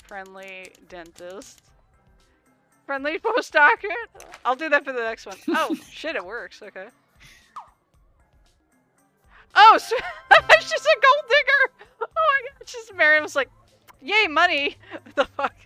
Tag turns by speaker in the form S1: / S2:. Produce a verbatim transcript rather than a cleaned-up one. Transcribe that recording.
S1: Friendly dentist. Friendly post-doctorate? I'll do that for the next one. Oh, shit, it works. Okay. Oh, so she's a gold digger! Oh my god, she's Miriam was like, yay, money! What the fuck?